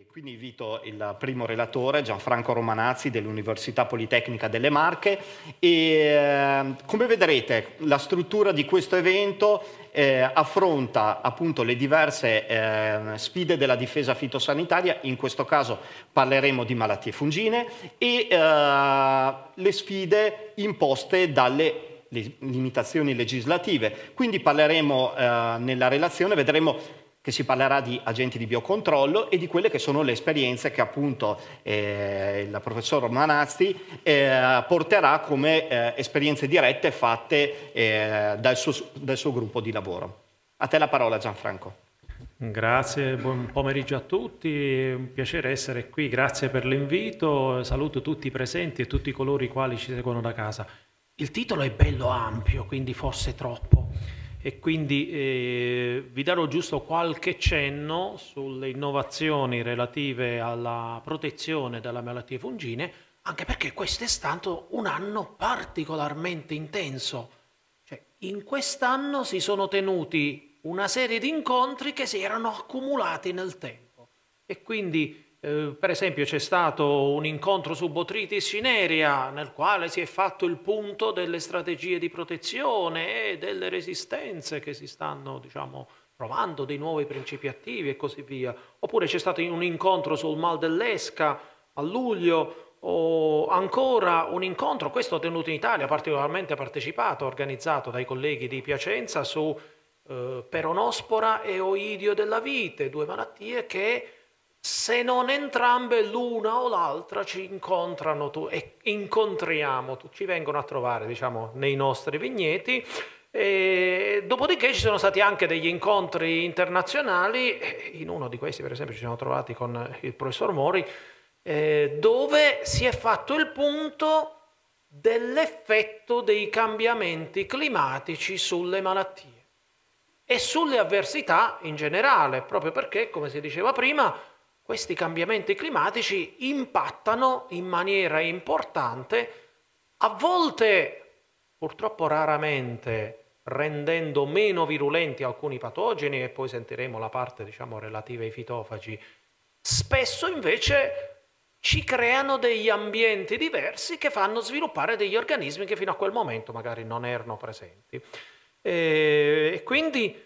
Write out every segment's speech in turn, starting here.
Quindi invito il primo relatore, Gianfranco Romanazzi dell'Università Politecnica delle Marche e come vedrete la struttura di questo evento affronta appunto le diverse sfide della difesa fitosanitaria. In questo caso parleremo di malattie fungine e le sfide imposte dalle limitazioni legislative. Quindi parleremo nella relazione, vedremo che si parlerà di agenti di biocontrollo e di quelle che sono le esperienze che appunto il professor Romanazzi porterà come esperienze dirette fatte dal suo gruppo di lavoro. A te la parola, Gianfranco. Grazie, buon pomeriggio a tutti, è un piacere essere qui, grazie per l'invito, saluto tutti i presenti e tutti coloro i quali ci seguono da casa. Il titolo è bello ampio, quindi forse troppo, e quindi vi darò giusto qualche cenno sulle innovazioni relative alla protezione dalle malattie fungine, anche perché questo è stato un anno particolarmente intenso. Cioè, in quest'anno si sono tenuti una serie di incontri che si erano accumulati nel tempo e quindi per esempio c'è stato un incontro su Botrytis cinerea nel quale si è fatto il punto delle strategie di protezione e delle resistenze che si stanno, diciamo, provando, dei nuovi principi attivi e così via. Oppure c'è stato un incontro sul mal dell'esca a luglio, o ancora un incontro, questo tenuto in Italia, particolarmente partecipato, organizzato dai colleghi di Piacenza su peronospora e oidio della vite, due malattie che se non entrambe l'una o l'altra ci incontrano e incontriamo, ci vengono a trovare, diciamo, nei nostri vigneti. E dopodiché ci sono stati anche degli incontri internazionali, in uno di questi per esempio ci siamo trovati con il professor Mori, dove si è fatto il punto dell'effetto dei cambiamenti climatici sulle malattie e sulle avversità in generale, proprio perché, come si diceva prima, questi cambiamenti climatici impattano in maniera importante, a volte, purtroppo raramente, rendendo meno virulenti alcuni patogeni, e poi sentiremo la parte, diciamo, relativa ai fitofagi. Spesso invece ci creano degli ambienti diversi che fanno sviluppare degli organismi che fino a quel momento magari non erano presenti. E quindi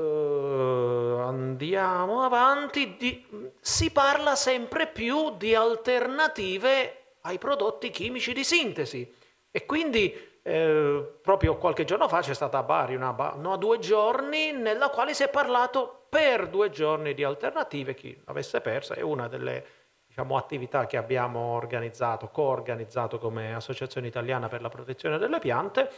andiamo avanti, si parla sempre più di alternative ai prodotti chimici di sintesi e quindi proprio qualche giorno fa c'è stata a Bari no, 2 giorni nella quale si è parlato per 2 giorni di alternative. Chi l'avesse persa è una delle, diciamo, attività che abbiamo organizzato, co-organizzato come Associazione Italiana per la Protezione delle Piante,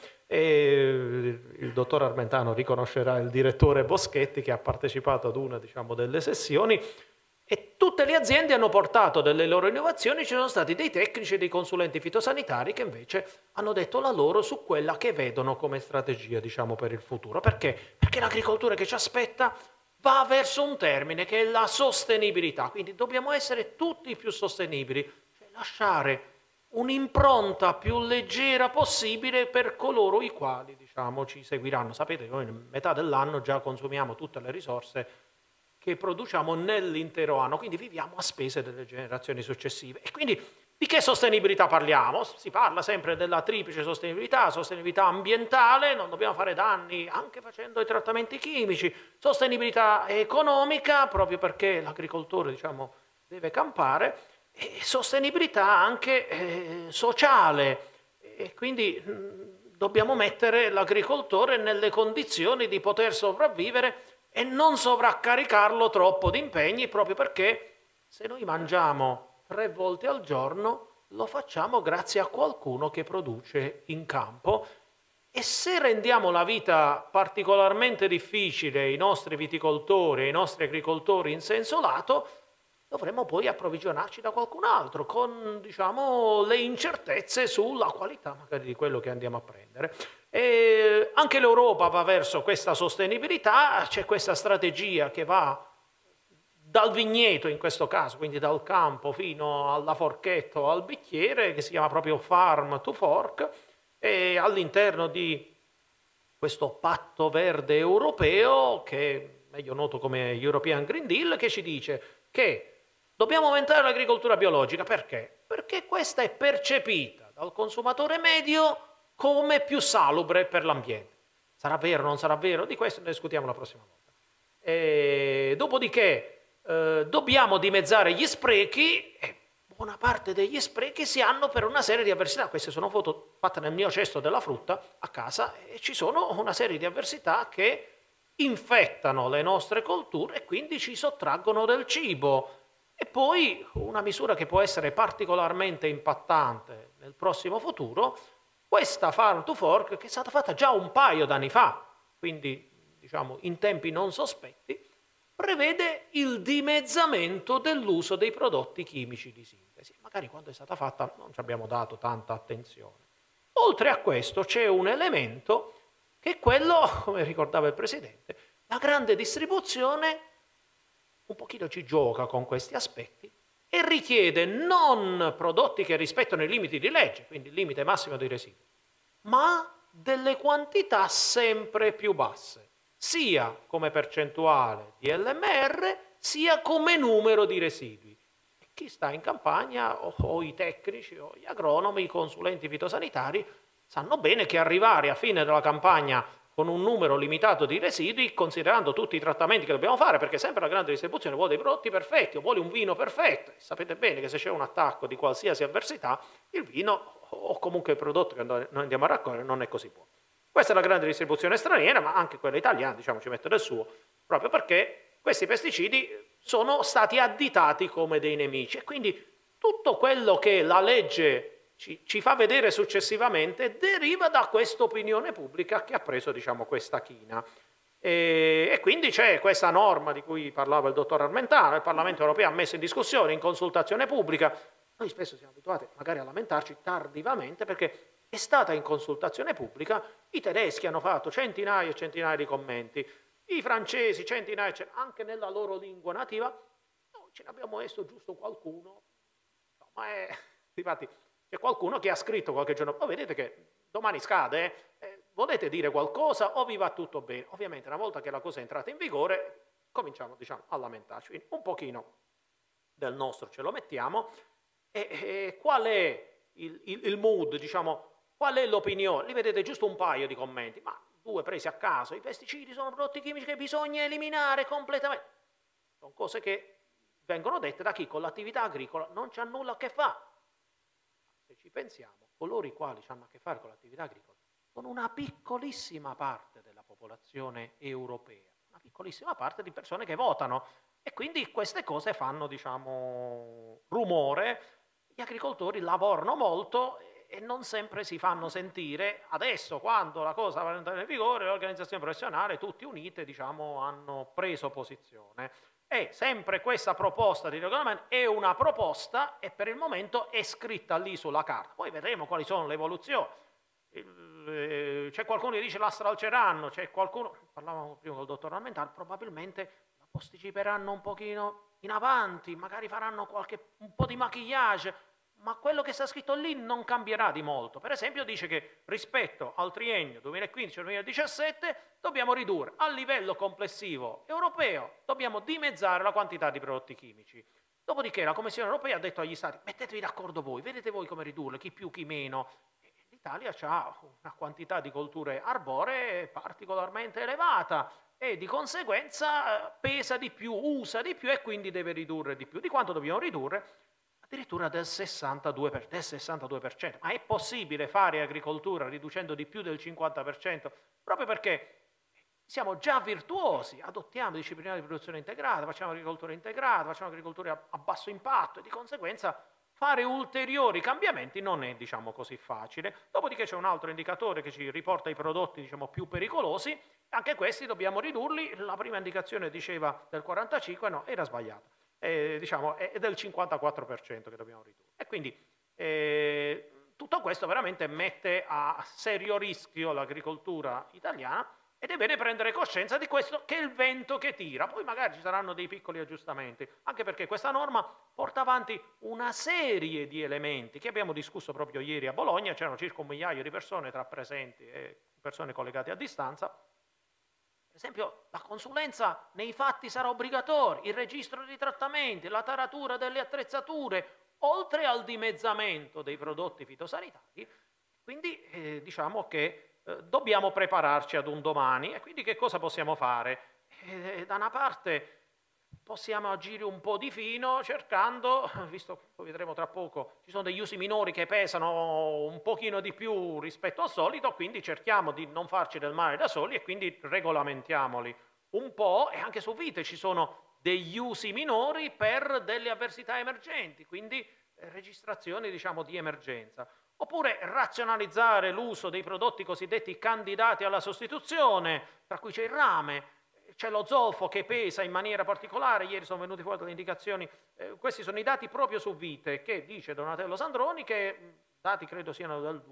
e il dottor Armentano riconoscerà il direttore Boschetti che ha partecipato ad una, diciamo, delle sessioni, e tutte le aziende hanno portato delle loro innovazioni. Ci sono stati dei tecnici e dei consulenti fitosanitari che invece hanno detto la loro su quella che vedono come strategia, diciamo, per il futuro. Perché? Perché l'agricoltura che ci aspetta va verso un termine che è la sostenibilità, quindi dobbiamo essere tutti più sostenibili, cioè lasciare un'impronta più leggera possibile per coloro i quali, diciamo, ci seguiranno. Sapete che noi in metà dell'anno già consumiamo tutte le risorse che produciamo nell'intero anno, quindi viviamo a spese delle generazioni successive. E quindi di che sostenibilità parliamo? Si parla sempre della triplice sostenibilità: sostenibilità ambientale, non dobbiamo fare danni anche facendo i trattamenti chimici; sostenibilità economica, proprio perché l'agricoltore, diciamo, deve campare; e sostenibilità anche sociale, e quindi dobbiamo mettere l'agricoltore nelle condizioni di poter sopravvivere e non sovraccaricarlo troppo di impegni, proprio perché se noi mangiamo 3 volte al giorno lo facciamo grazie a qualcuno che produce in campo, e se rendiamo la vita particolarmente difficile ai nostri viticoltori, ai nostri agricoltori in senso lato, dovremo poi approvvigionarci da qualcun altro con, diciamo, le incertezze sulla qualità magari di quello che andiamo a prendere. E anche l'Europa va verso questa sostenibilità, c'è questa strategia che va dal vigneto in questo caso, quindi dal campo fino alla forchetta o al bicchiere, che si chiama proprio Farm to Fork, e all'interno di questo patto verde europeo, che è meglio noto come European Green Deal, che ci dice che dobbiamo aumentare l'agricoltura biologica. Perché? Perché questa è percepita dal consumatore medio come più salubre per l'ambiente. Sarà vero o non sarà vero? Di questo ne discutiamo la prossima volta. Dopodiché dobbiamo dimezzare gli sprechi e buona parte degli sprechi si hanno per una serie di avversità. Queste sono foto fatte nel mio cesto della frutta a casa e ci sono una serie di avversità che infettano le nostre colture e quindi ci sottraggono del cibo. E poi una misura che può essere particolarmente impattante nel prossimo futuro, questa Farm to Fork, che è stata fatta già un paio d'anni fa, quindi diciamo in tempi non sospetti, prevede il dimezzamento dell'uso dei prodotti chimici di sintesi. Magari quando è stata fatta non ci abbiamo dato tanta attenzione. Oltre a questo c'è un elemento che è quello, come ricordava il Presidente, la grande distribuzione un pochino ci gioca con questi aspetti e richiede non prodotti che rispettano i limiti di legge, quindi il limite massimo dei residui, ma delle quantità sempre più basse, sia come percentuale di LMR, sia come numero di residui. E chi sta in campagna, o i tecnici, o gli agronomi, i consulenti fitosanitari, sanno bene che arrivare a fine della campagna con un numero limitato di residui, considerando tutti i trattamenti che dobbiamo fare, perché sempre la grande distribuzione vuole dei prodotti perfetti o vuole un vino perfetto. E sapete bene che se c'è un attacco di qualsiasi avversità, il vino o comunque il prodotto che noi andiamo a raccogliere non è così buono. Questa è la grande distribuzione straniera, ma anche quella italiana, diciamo, ci mette del suo, proprio perché questi pesticidi sono stati additati come dei nemici e quindi tutto quello che la legge ci fa vedere successivamente deriva da questa opinione pubblica che ha preso, diciamo, questa china. E quindi c'è questa norma di cui parlava il dottor Armentano, il Parlamento europeo ha messo in discussione, in consultazione pubblica. Noi spesso siamo abituati magari a lamentarci tardivamente perché è stata in consultazione pubblica, i tedeschi hanno fatto centinaia e centinaia di commenti, i francesi centinaia, anche nella loro lingua nativa. Noi ce ne abbiamo messo giusto qualcuno, ma infatti c'è qualcuno che ha scritto qualche giorno, vedete che domani scade, volete dire qualcosa o vi va tutto bene? Ovviamente una volta che la cosa è entrata in vigore cominciamo, diciamo, a lamentarci. Quindi un pochino del nostro ce lo mettiamo. E qual è il mood, diciamo, qual è l'opinione? Li vedete giusto un paio di commenti, ma due presi a caso. I pesticidi sono prodotti chimici che bisogna eliminare completamente. Sono cose che vengono dette da chi con l'attività agricola non c'ha nulla a che fare. Se ci pensiamo, coloro i quali hanno a che fare con l'attività agricola sono una piccolissima parte della popolazione europea, una piccolissima parte di persone che votano e quindi queste cose fanno, diciamo, rumore. Gli agricoltori lavorano molto e non sempre si fanno sentire. Adesso, quando la cosa va a entrare in vigore, le organizzazioni professionali, tutte unite, diciamo, hanno preso posizione. E sempre questa proposta di regolamento è una proposta e per il momento è scritta lì sulla carta. Poi vedremo quali sono le evoluzioni. C'è qualcuno che dice la stralceranno, c'è qualcuno, parlavamo prima col dottor Armentano, probabilmente la posticiperanno un pochino in avanti, magari faranno un po' di maquillage, ma quello che sta scritto lì non cambierà di molto. Per esempio dice che rispetto al triennio 2015-2017 dobbiamo ridurre a livello complessivo europeo, dobbiamo dimezzare la quantità di prodotti chimici. Dopodiché la Commissione europea ha detto agli Stati, mettetevi d'accordo voi, vedete voi come ridurle, chi più, chi meno. L'Italia ha una quantità di colture arboree particolarmente elevata e di conseguenza pesa di più, usa di più e quindi deve ridurre di più. Di quanto dobbiamo ridurre? Addirittura del 62%. Ma è possibile fare agricoltura riducendo di più del 50%? Proprio perché siamo già virtuosi, adottiamo discipline di produzione integrata, facciamo agricoltura integrata, facciamo agricoltura a basso impatto e di conseguenza fare ulteriori cambiamenti non è, diciamo, così facile. Dopodiché c'è un altro indicatore che ci riporta i prodotti, diciamo, più pericolosi, anche questi dobbiamo ridurli. La prima indicazione diceva del 45%, no, era sbagliata. Diciamo, è del 54% che dobbiamo ridurre. E quindi tutto questo veramente mette a serio rischio l'agricoltura italiana ed è bene prendere coscienza di questo, che è il vento che tira. Poi magari ci saranno dei piccoli aggiustamenti, anche perché questa norma porta avanti una serie di elementi che abbiamo discusso proprio ieri a Bologna. C'erano circa 1 migliaio di persone tra presenti e persone collegate a distanza. Per esempio la consulenza nei fatti sarà obbligatoria, il registro di trattamenti, la taratura delle attrezzature, oltre al dimezzamento dei prodotti fitosanitari. Quindi diciamo che dobbiamo prepararci ad un domani. E quindi che cosa possiamo fare? Da una parte possiamo agire un po' di fino cercando, visto che poi vedremo tra poco, ci sono degli usi minori che pesano un pochino di più rispetto al solito, quindi cerchiamo di non farci del male da soli e quindi regolamentiamoli un po'. E anche su vite ci sono degli usi minori per delle avversità emergenti, quindi registrazioni diciamo di emergenza. Oppure razionalizzare l'uso dei prodotti cosiddetti candidati alla sostituzione, tra cui c'è il rame, c'è lo zolfo che pesa in maniera particolare. Ieri sono venuti fuori delle indicazioni, questi sono i dati proprio su vite, che dice Donatello Sandroni, che dati credo siano del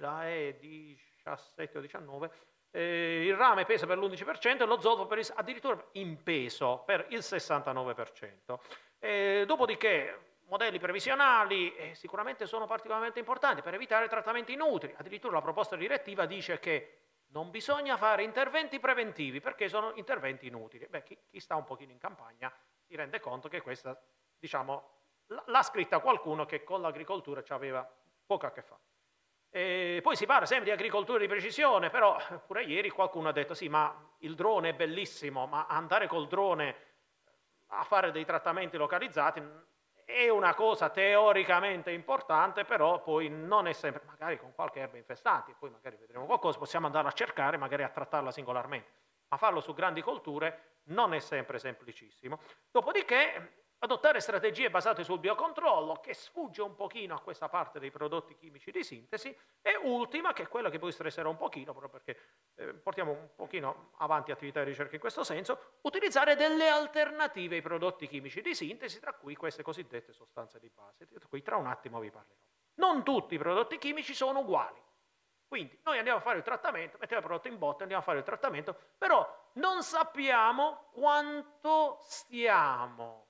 2017 o 2019, il rame pesa per l'11% e lo zolfo addirittura in peso per il 69%. Dopodiché modelli previsionali sicuramente sono particolarmente importanti per evitare trattamenti inutili. Addirittura la proposta direttiva dice che non bisogna fare interventi preventivi perché sono interventi inutili. Beh, chi sta un pochino in campagna si rende conto che questa, diciamo, l'ha scritta qualcuno che con l'agricoltura ci aveva poco a che fare. Poi si parla sempre di agricoltura di precisione, però pure ieri qualcuno ha detto sì, ma il drone è bellissimo, ma andare col drone a fare dei trattamenti localizzati è una cosa teoricamente importante, però poi non è sempre, magari con qualche erba infestante, poi magari vedremo qualcosa, possiamo andare a cercare, magari a trattarla singolarmente, ma farlo su grandi colture non è sempre semplicissimo. Dopodiché adottare strategie basate sul biocontrollo, che sfugge un pochino a questa parte dei prodotti chimici di sintesi, e ultima, che è quella che poi stresserà un pochino, proprio perché portiamo un pochino avanti attività di ricerca in questo senso, utilizzare delle alternative ai prodotti chimici di sintesi, tra cui queste cosiddette sostanze di base, di cui tra un attimo vi parlerò. Non tutti i prodotti chimici sono uguali. Quindi noi andiamo a fare il trattamento, mettiamo il prodotto in botte, andiamo a fare il trattamento, però non sappiamo quanto stiamo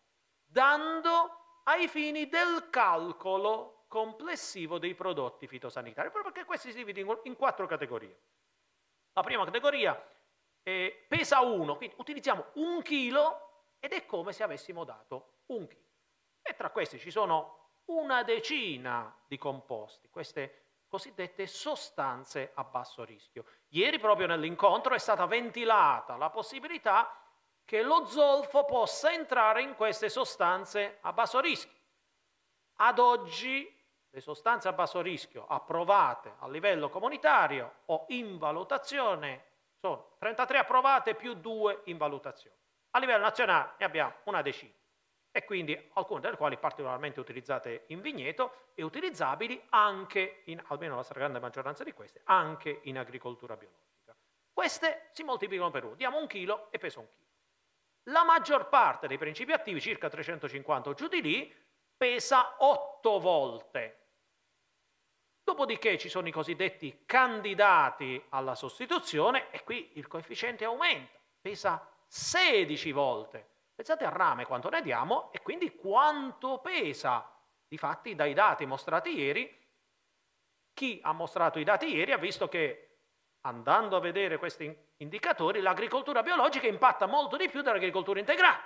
dando ai fini del calcolo complessivo dei prodotti fitosanitari, proprio perché questi si dividono in 4 categorie. La prima categoria pesa 1, quindi utilizziamo 1 chilo ed è come se avessimo dato 1 chilo. E tra questi ci sono una decina di composti, queste cosiddette sostanze a basso rischio. Ieri proprio nell'incontro è stata ventilata la possibilità che lo zolfo possa entrare in queste sostanze a basso rischio. Ad oggi le sostanze a basso rischio approvate a livello comunitario o in valutazione sono 33 approvate più 2 in valutazione. A livello nazionale ne abbiamo una decina e quindi alcune delle quali particolarmente utilizzate in vigneto e utilizzabili anche, almeno la stragrande maggioranza di queste, anche in agricoltura biologica. Queste si moltiplicano per 1, diamo 1 chilo e pesa 1 chilo. La maggior parte dei principi attivi, circa 350 o giù di lì, pesa 8 volte. Dopodiché ci sono i cosiddetti candidati alla sostituzione e qui il coefficiente aumenta, pesa 16 volte. Pensate al rame quanto ne diamo e quindi quanto pesa. Difatti dai dati mostrati ieri, chi ha mostrato i dati ieri ha visto che andando a vedere questi indicatori l'agricoltura biologica impatta molto di più dell'agricoltura integrale.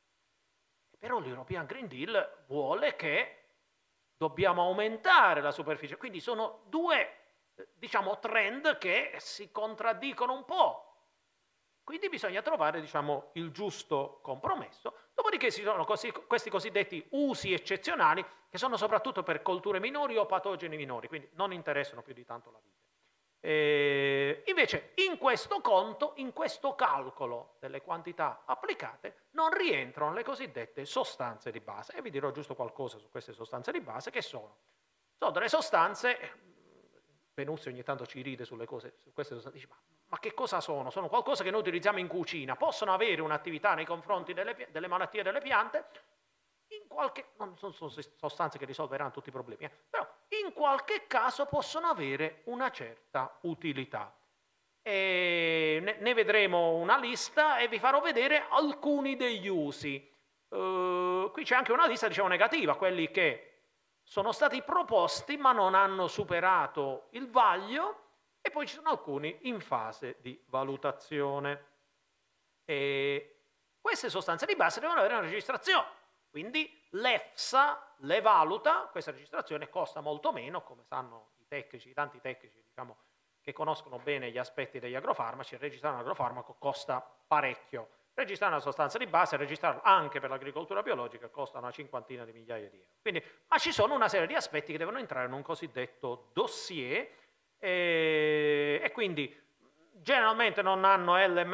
Però l'European Green Deal vuole che dobbiamo aumentare la superficie, quindi sono 2 diciamo trend che si contraddicono un po'. Quindi bisogna trovare, diciamo, il giusto compromesso. Dopodiché ci sono questi cosiddetti usi eccezionali che sono soprattutto per colture minori o patogeni minori, quindi non interessano più di tanto la vite. Invece in questo conto, in questo calcolo delle quantità applicate, non rientrano le cosiddette sostanze di base. E vi dirò giusto qualcosa su queste sostanze di base, che sono delle sostanze. Venuzio ogni tanto ci ride sulle cose, su queste sostanze, dice, ma che cosa sono? Sono qualcosa che noi utilizziamo in cucina, possono avere un'attività nei confronti delle malattie delle piante, non sono sostanze che risolveranno tutti i problemi, però in qualche caso possono avere una certa utilità. Ne vedremo una lista e vi farò vedere alcuni degli usi. Qui c'è anche una lista, diciamo, negativa, quelli che sono stati proposti ma non hanno superato il vaglio, e poi ci sono alcuni in fase di valutazione. E queste sostanze di base devono avere una registrazione, quindi l'EFSA le valuta, questa registrazione costa molto meno, come sanno i tecnici, tanti tecnici diciamo, che conoscono bene gli aspetti degli agrofarmaci, registrare un agrofarmaco costa parecchio. Registrare una sostanza di base, registrarla anche per l'agricoltura biologica, costa una cinquantina di migliaia di euro. Quindi, ma ci sono una serie di aspetti che devono entrare in un cosiddetto dossier e quindi generalmente non hanno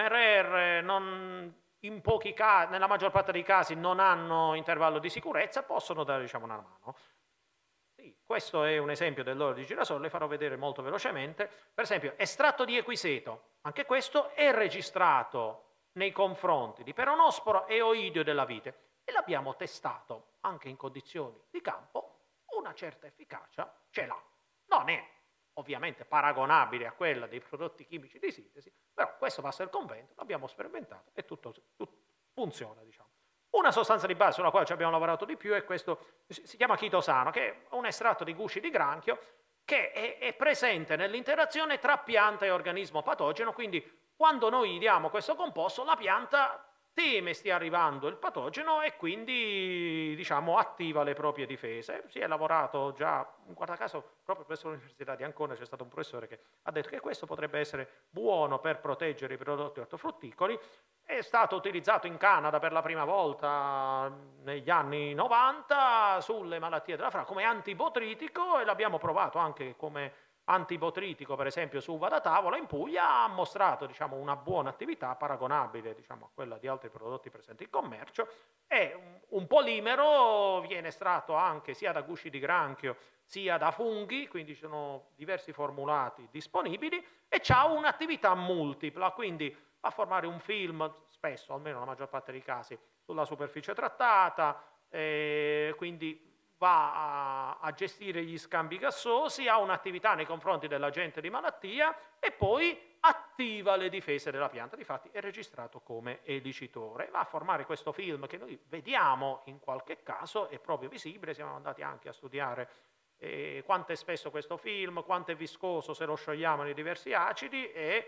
LMRR, in pochi casi, nella maggior parte dei casi non hanno intervallo di sicurezza, possono dare diciamo, una mano. Sì, questo è un esempio dell'olio di girasole, le farò vedere molto velocemente. Per esempio, estratto di equiseto, anche questo è registrato nei confronti di peronosporo e oidio della vite e l'abbiamo testato anche in condizioni di campo, una certa efficacia ce l'ha. Non è ovviamente paragonabile a quella dei prodotti chimici di sintesi, però questo passa il convento, l'abbiamo sperimentato e tutto funziona, diciamo. Una sostanza di base sulla quale ci abbiamo lavorato di più è questo, si chiama chitosano, che è un estratto di gusci di granchio che è presente nell'interazione tra pianta e organismo patogeno, quindi quando noi diamo questo composto la pianta teme stia arrivando il patogeno e quindi diciamo attiva le proprie difese. Si è lavorato già, guarda caso, proprio presso l'Università di Ancona c'è stato un professore che ha detto che questo potrebbe essere buono per proteggere i prodotti ortofrutticoli. È stato utilizzato in Canada per la prima volta negli anni 90 sulle malattie della frana come antibotritico e l'abbiamo provato anche come antibotritico, per esempio su uva da tavola in Puglia, ha mostrato diciamo, una buona attività paragonabile diciamo, a quella di altri prodotti presenti in commercio. È un polimero, viene estratto anche sia da gusci di granchio sia da funghi, quindi ci sono diversi formulati disponibili e ha un'attività multipla, quindi a formare un film, spesso, almeno nella maggior parte dei casi, sulla superficie trattata, quindi va a gestire gli scambi gassosi, ha un'attività nei confronti dell'agente di malattia e poi attiva le difese della pianta, difatti è registrato come edicitore. Va a formare questo film che noi vediamo in qualche caso, è proprio visibile, siamo andati anche a studiare quanto è spesso questo film, quanto è viscoso se lo sciogliamo nei diversi acidi e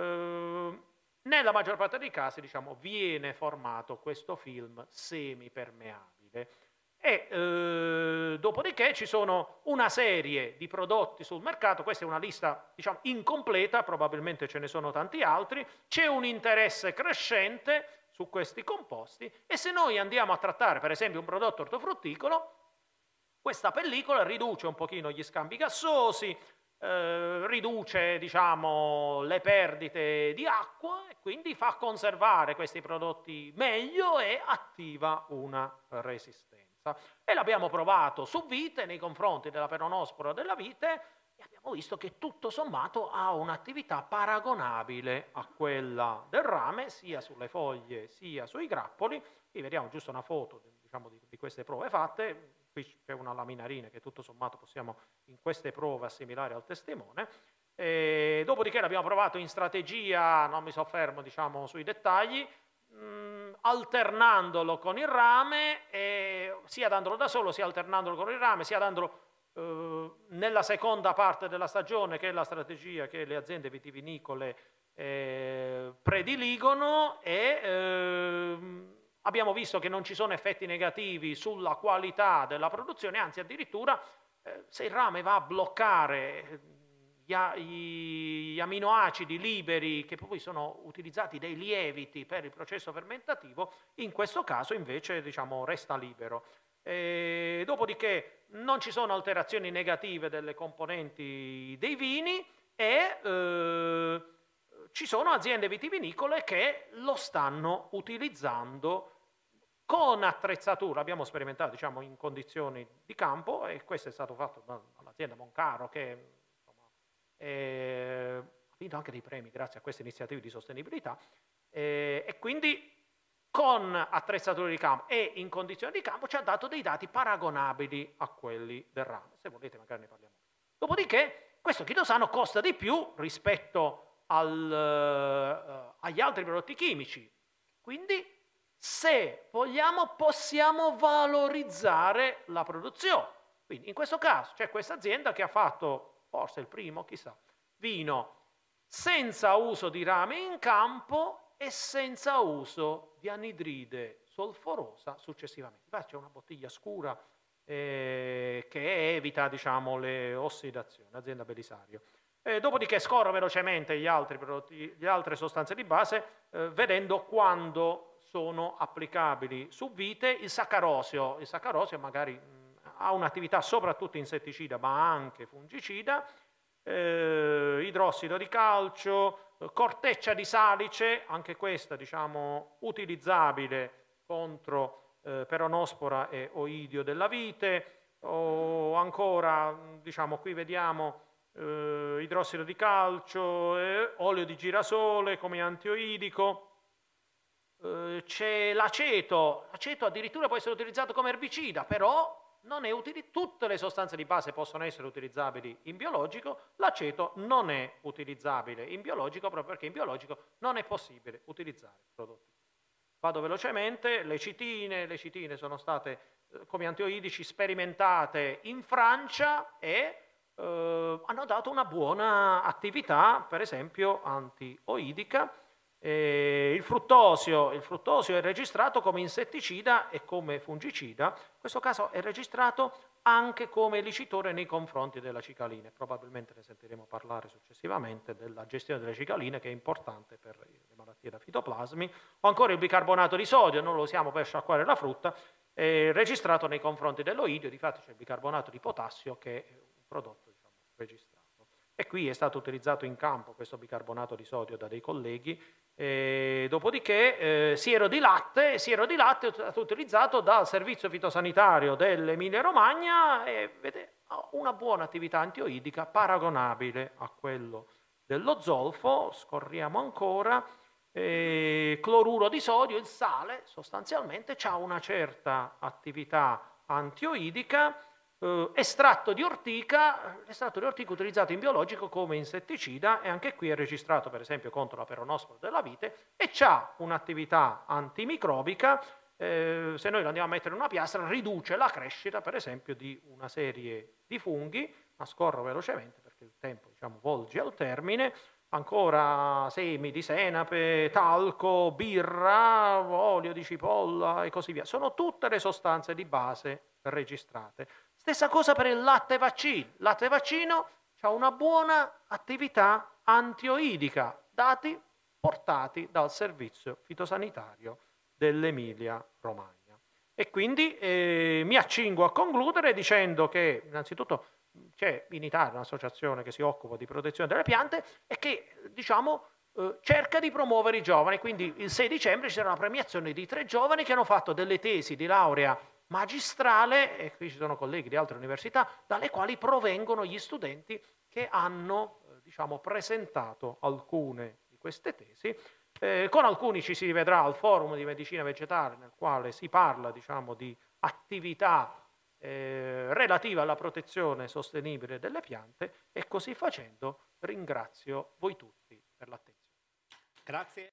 nella maggior parte dei casi diciamo, viene formato questo film semipermeabile. E dopodiché ci sono una serie di prodotti sul mercato, questa è una lista diciamo, incompleta, probabilmente ce ne sono tanti altri, c'è un interesse crescente su questi composti e se noi andiamo a trattare per esempio un prodotto ortofrutticolo, questa pellicola riduce un pochino gli scambi gassosi, riduce diciamo, le perdite di acqua e quindi fa conservare questi prodotti meglio e attiva una resistenza. E l'abbiamo provato su vite nei confronti della peronospora della vite e abbiamo visto che tutto sommato ha un'attività paragonabile a quella del rame sia sulle foglie sia sui grappoli. Qui vediamo giusto una foto diciamo, di queste prove fatte. Qui c'è una laminarina che tutto sommato possiamo in queste prove assimilare al testimone. Dopodiché l'abbiamo provato in strategia, non mi soffermo diciamo, sui dettagli, alternandolo con il rame, sia dandolo da solo, sia alternandolo con il rame, sia dandolo nella seconda parte della stagione, che è la strategia che le aziende vitivinicole prediligono e abbiamo visto che non ci sono effetti negativi sulla qualità della produzione, anzi addirittura se il rame va a bloccare gli aminoacidi liberi che poi sono utilizzati dai lieviti per il processo fermentativo, in questo caso invece diciamo, resta libero. Dopodiché non ci sono alterazioni negative delle componenti dei vini e ci sono aziende vitivinicole che lo stanno utilizzando con attrezzatura. Abbiamo sperimentato diciamo, in condizioni di campo e questo è stato fatto dall'azienda Moncaro che insomma, ha vinto anche dei premi grazie a queste iniziative di sostenibilità e quindi con attrezzature di campo e in condizioni di campo ci ha dato dei dati paragonabili a quelli del rame. Se volete magari ne parliamo. Dopodiché questo chitosano costa di più rispetto agli altri prodotti chimici, quindi se vogliamo possiamo valorizzare la produzione. Quindi in questo caso c'è questa azienda che ha fatto, forse il primo, chissà, vino senza uso di rame in campo e senza uso di anidride solforosa successivamente. Infatti c'è una bottiglia scura che evita, diciamo, le ossidazioni, azienda Belisario. Dopodiché scorro velocemente gli altri prodotti, le altre sostanze di base, vedendo quando sono applicabili su vite. Il saccarosio magari ha un'attività soprattutto insetticida, ma anche fungicida. Idrossido di calcio, corteccia di salice, anche questa, diciamo, utilizzabile contro peronospora e oidio della vite. O ancora, diciamo, qui vediamo idrossido di calcio, olio di girasole come antioidico. C'è l'aceto addirittura può essere utilizzato come erbicida, però non è tutte le sostanze di base possono essere utilizzabili in biologico, l'aceto non è utilizzabile in biologico proprio perché in biologico non è possibile utilizzare prodotti. Vado velocemente, le citine sono state come antioidici sperimentate in Francia e hanno dato una buona attività, per esempio antioidica. Il fruttosio è registrato come insetticida e come fungicida, in questo caso è registrato anche come licitore nei confronti della cicaline. Probabilmente ne sentiremo parlare successivamente della gestione delle cicaline, che è importante per le malattie da fitoplasmi. O ancora il bicarbonato di sodio, non lo usiamo per sciacquare la frutta, è registrato nei confronti dell'oidio. Difatti c'è il bicarbonato di potassio che è un prodotto, diciamo, registrato. E qui è stato utilizzato in campo questo bicarbonato di sodio da dei colleghi. Dopodiché siero di latte è stato utilizzato dal servizio fitosanitario dell'Emilia Romagna e ha una buona attività antioidica paragonabile a quello dello zolfo. Scorriamo ancora. Cloruro di sodio, il sale sostanzialmente ha una certa attività antioidica. Estratto di ortica utilizzato in biologico come insetticida e anche qui è registrato per esempio contro la peronospora della vite e ha un'attività antimicrobica. Se noi lo andiamo a mettere in una piastra riduce la crescita per esempio di una serie di funghi, ma scorro velocemente perché il tempo, diciamo, volge al termine. Ancora semi di senape, talco, birra, olio di cipolla e così via. Sono tutte le sostanze di base registrate. Stessa cosa per il latte vaccino. Il latte vaccino ha una buona attività antioidica, dati portati dal servizio fitosanitario dell'Emilia Romagna. E quindi mi accingo a concludere dicendo che innanzitutto c'è in Italia un'associazione che si occupa di protezione delle piante e che, diciamo, cerca di promuovere i giovani. Quindi il 6 dicembre c'era una premiazione di 3 giovani che hanno fatto delle tesi di laurea magistrale, e qui ci sono colleghi di altre università, dalle quali provengono gli studenti che hanno diciamo, presentato alcune di queste tesi. Con alcuni ci si rivedrà al forum di medicina vegetale, nel quale si parla, diciamo, di attività relativa alla protezione sostenibile delle piante, e così facendo ringrazio voi tutti per l'attenzione. Grazie.